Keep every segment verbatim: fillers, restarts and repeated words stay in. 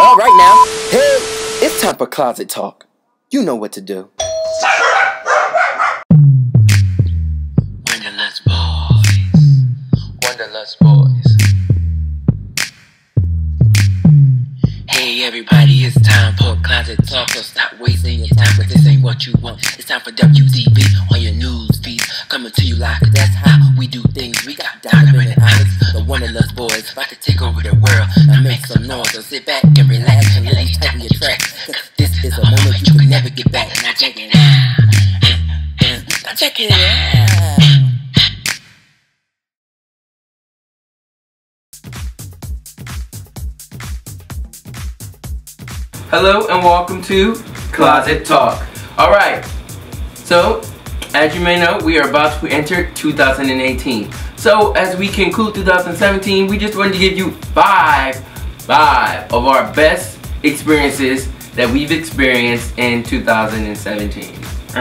Alright now, hey, it's time for Closet Talk. You know what to do. Wanderlust boys. Wanderlust boys. Hey everybody, it's time for Closet Talk. So stop wasting your time, cause this ain't what you want. It's time for W T V on your news feed. Coming to you live, cause that's how we do things. We got Donovan and Alex, the Wanderlust boys, about to take over the world and make some noise. So sit back and relax and really tighten your tracks, cause this is a moment you can never get back. Now check it out. Now check it out. Hello and welcome to Closet Talk. Alright, so as you may know, we are about to enter two thousand eighteen. So as we conclude two thousand seventeen, we just wanted to give you five, five of our best experiences that we've experienced in two thousand seventeen.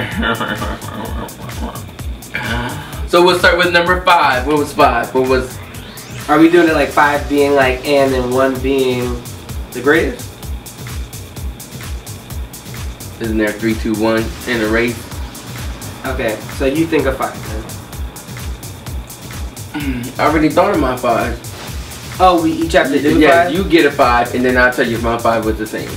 So we'll start with number five. What was five? What was? Are we doing it like five being like and and one being the greatest? Isn't there three, two, one in a race? Okay, so you think of five then. I already thought of my five. Oh, we each have to do yeah, five? you get a five, and then I'll tell you if my five was the same.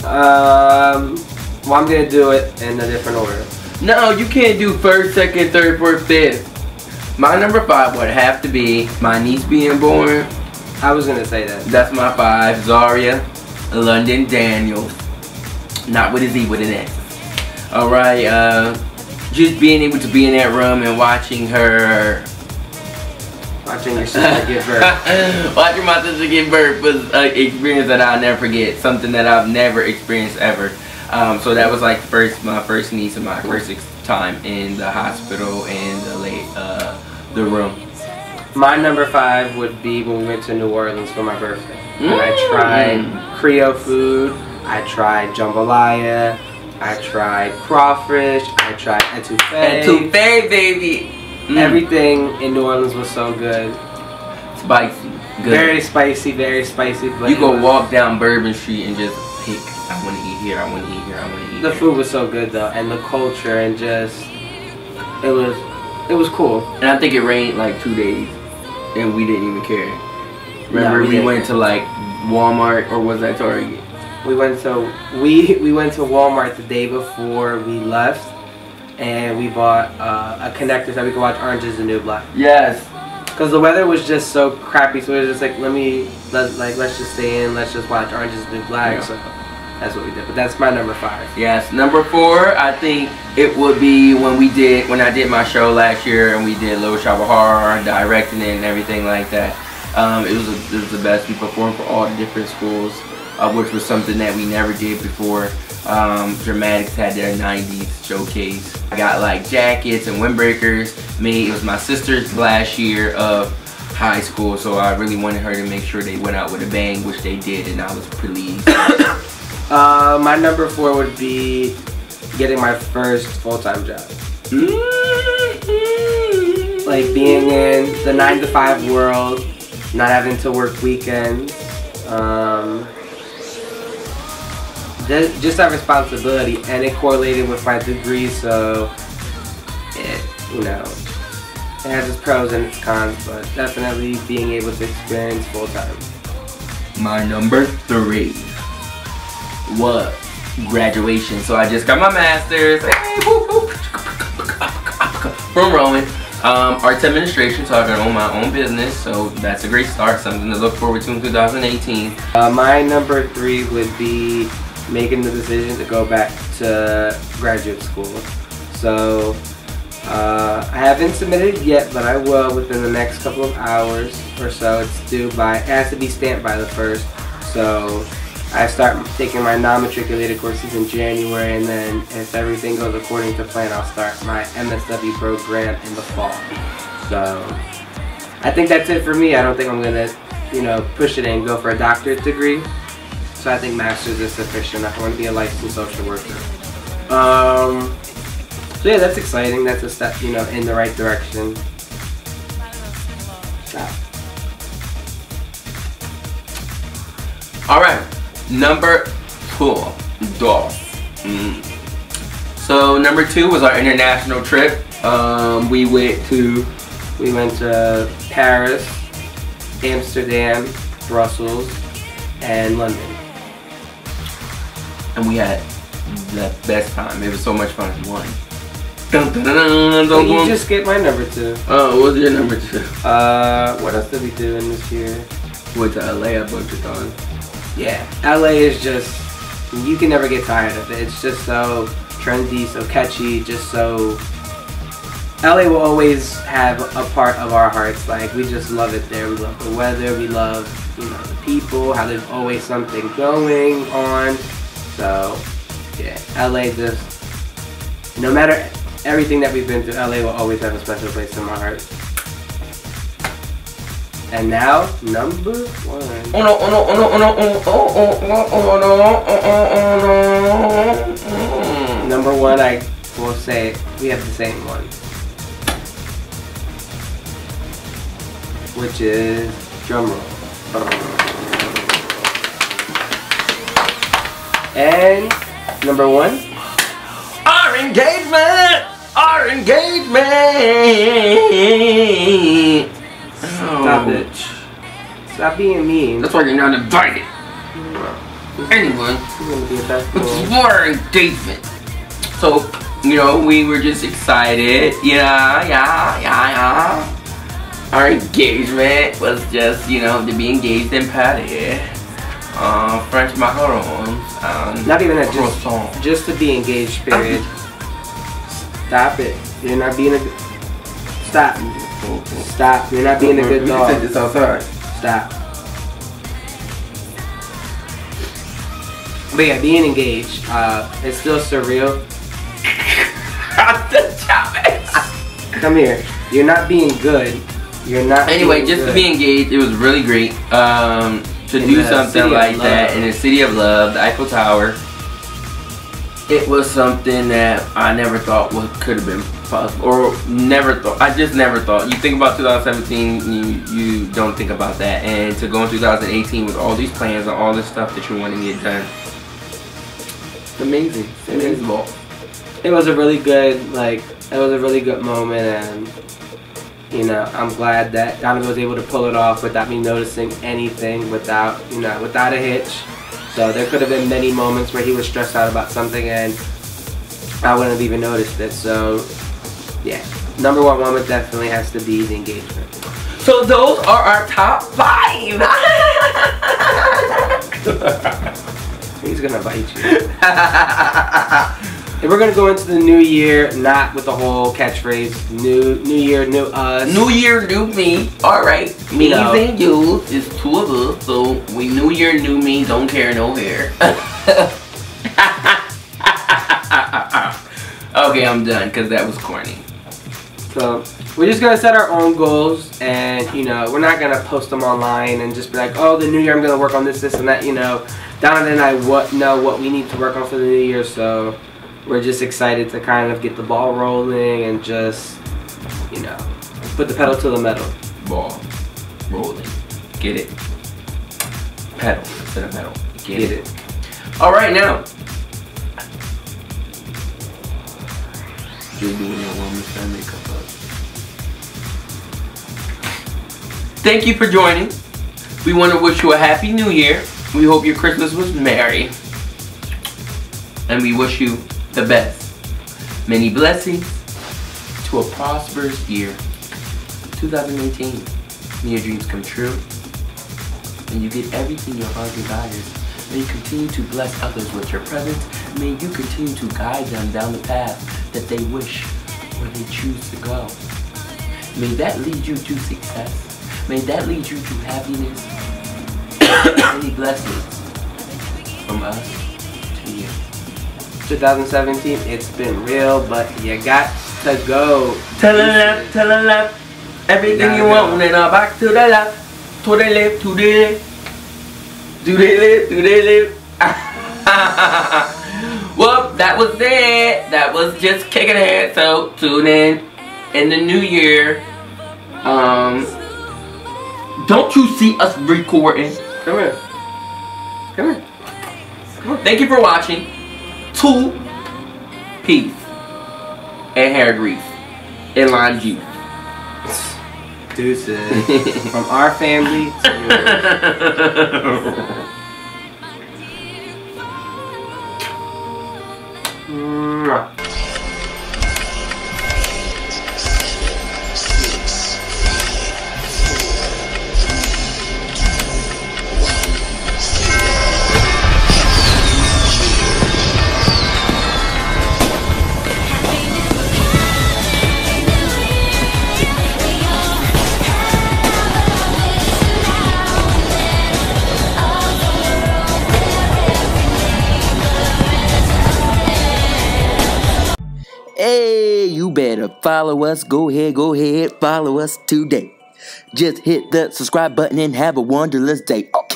Um, well, I'm gonna do it in a different order. No, you can't do first, second, third, fourth, fifth. My number five would have to be my niece being born. I was gonna say that. That's my five. Zaria London Daniels. Not with a Z, with an S. Alright, uh, just being able to be in that room and watching her. Watching your sister give birth. Watching my sister give birth was an experience that I'll never forget. Something that I've never experienced ever. Um, so that was like first, my first niece and my first time in the hospital and the late, uh, the room. My number five would be when we went to New Orleans for my birthday. Mm. And I tried Creole food. I tried jambalaya. I tried crawfish. I tried etouffee. Etouffee, baby. Mm. Everything in New Orleans was so good. Spicy. Good. Very spicy, very spicy. But you go walk down Bourbon Street and just pick. I want to eat here. I want to eat here. I want to eat. The here. food was so good though, and the culture, and just it was, it was cool. And I think it rained like two days, and we didn't even care. Remember, No, we we didn't. went to like Walmart, or was that Target? We went to we we went to Walmart the day before we left, and we bought uh, a connector so we could watch Orange Is the New Black. Yes. Cause the weather was just so crappy, so it was just like let me let like let's just stay in, let's just watch Orange Is the New Black. Yeah. So that's what we did. But that's my number five. Yes. Number four, I think it would be when we did when I did my show last year, and we did Little Shop of Horror, directing it and everything like that. Um, it was a, it was the best. We performed for all the different schools. Uh, which was something that we never did before. Um, Dramatics had their nineties showcase. I got like jackets and windbreakers made. It was my sister's last year of high school, so I really wanted her to make sure they went out with a bang, which they did, and I was pleased. uh, my number four would be getting my first full-time job. Like being in the nine to five world, not having to work weekends. Um, Just that responsibility, and it correlated with my degree, so it, you know, it has its pros and its cons, but definitely being able to experience full time. My number three was graduation. So I just got my master's from Rowan. Um, arts administration, so I got own my own business, so that's a great start, something to look forward to in two thousand eighteen. Uh, my number three would be making the decision to go back to graduate school. So uh, I haven't submitted yet, but I will within the next couple of hours or so. It's due by, it has to be stamped by the first. So I start taking my non-matriculated courses in January, and then if everything goes according to plan, I'll start my M S W program in the fall. So I think that's it for me. I don't think I'm gonna, you know, push it and go for a doctorate degree. So I think master's is sufficient. I want to be a licensed social worker. Um, so yeah, that's exciting. That's a step, you know, in the right direction. All right. Number two. Dos. Mm. So number two was our international trip. Um, we went to We went to Paris, Amsterdam, Brussels, and London. And we had the best time. It was so much fun. One. Dun, dun, dun, dun, dun, You dun. just skipped my number two. Oh, what was your number two? Uh, what else did we do in this year? Went to L A a bunch of times. Yeah, L A is just, you can never get tired of it. It's just so trendy, so catchy, just so... L A will always have a part of our hearts. Like, we just love it there. We love the weather. We love, you know, the people, how there's always something going on. So, yeah, L A just, no matter everything that we've been through, L A will always have a special place in my heart. And now, number one. Oh no, oh no, oh no, oh no, oh oh oh oh no, oh oh oh no. Number one, I will say, we have the same one. Which is drum roll. And number one, Our engagement! Our engagement! stop Oh. it. Stop being mean. That's why you're not invited. Anyway, It's gonna be a best it's one. our engagement. So, you know, we were just excited. Yeah, yeah, yeah, yeah. Our engagement was just, you know, to be engaged in Paris. Uh, French macarons. Um, Not even that, just croissant. just to be engaged. Period. Stop it. You're not being a good. Stop. Stop. You're not being a good We can dog. take this outside. Stop. But yeah, being engaged, uh, it's still surreal. Come here. You're not being good. You're not. Anyway, being just good. to be engaged, it was really great. Um, to In do the something city of like that love. in the city of love, the Eiffel Tower. It was something that I never thought would could have been possible, or never thought. I just never thought. You think about two thousand seventeen, you you don't think about that, and to go in two thousand eighteen with all these plans and all this stuff that you want to get done, it's amazing. It's amazing. It was a really good, like, it was a really good moment, and you know, I'm glad that Donovan was able to pull it off without me noticing anything, without, you know, without a hitch. So there could have been many moments where he was stressed out about something and I wouldn't have even noticed it. So yeah, number one moment definitely has to be the engagement. So those are our top five. He's gonna bite you. And we're gonna go into the new year not with the whole catchphrase "New New Year, New Us." New year, new me. All right, me You know. and you is two of us. So we new year, new me. Don't care, no hair. Okay, I'm done because that was corny. So we're just gonna set our own goals, and you know, we're not gonna post them online and just be like, "Oh, the new year, I'm gonna work on this, this, and that." You know, Donovan and I what know what we need to work on for the new year, so we're just excited to kind of get the ball rolling and just, you know, put the pedal to the metal. Ball rolling. Get it. Pedal instead of metal. Get, Get it. it. All right, now. You're doing your woman's hair makeup up. Thank you for joining. We want to wish you a happy new year. We hope your Christmas was merry. And we wish you the best. Many blessings to a prosperous year. twenty eighteen. May your dreams come true. And you get everything your heart desires. May you continue to bless others with your presence. May you continue to guide them down the path that they wish or they choose to go. May that lead you to success. May that lead you to happiness. Many blessings from us to you. twenty seventeen, it's been real, but you got to go. To the left, to the left. Everything you Gotta want, go. and now back to the left. To the left, to the left. To the left, to the left. Well, that was it. That was just kicking it. So tune in in the new year. Um, don't you see us recording? Come here. Come here. Thank you for watching. Two Peace and hair grease and lime juice. Deuces. From our family to yours. Hey, you better follow us. Go ahead, go ahead, follow us today. Just hit the subscribe button and have a wonderless day. Oh.